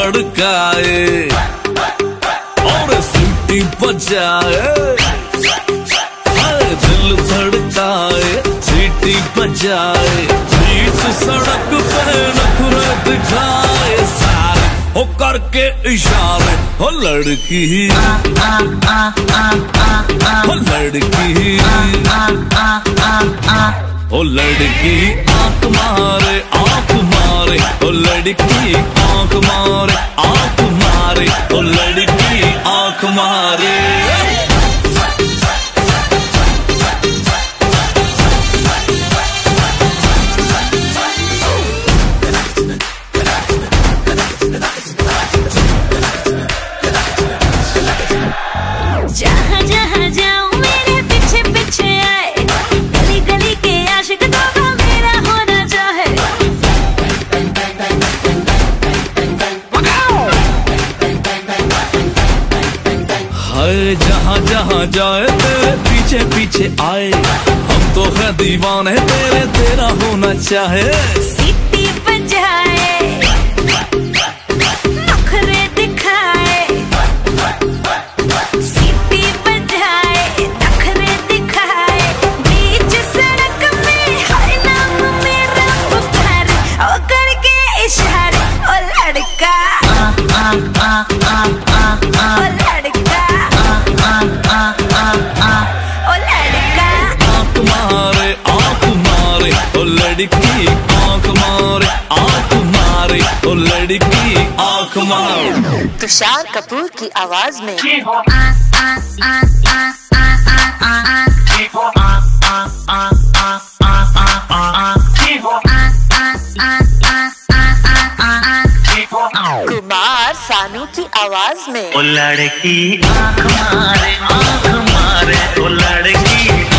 धड़काए और सीटी बजाए, दिल धड़काए सीटी बजाए, बीच सड़क पे नखरे दिखाए सारे हो करके इशारे। हो लड़की हो लड़की ओ लड़की आंख मारे आंख मारे, ओ लड़की आंख मारे आंख मारे, ओ लड़की आंख मारे। जहाँ जहाँ जाऊँ मेरे पीछे पीछे आए, गली गली के आशिक तो मेरा होना चाहे। हाय जहाँ जहाँ जाए तेरे पीछे पीछे आए, हम तो है दीवाने तेरे, तेरा होना चाहे। सीटी बजाए नखरे दिखाए, सीटी बजाए नखरे दिखाए, बीच सड़क में हर नाम मेरा पुकारे, ओ करके इशारे। ओ लड़का ओ लड़का ओ लड़का आंख मारे आंख मारे, ओ लड़की आंख मारे आंख मारे, ओ लड़की आंख मारे। तुषार कपूर की आवाज में कुमार सानू की आवाज में ओ लड़की आंख मारे, ओ लड़की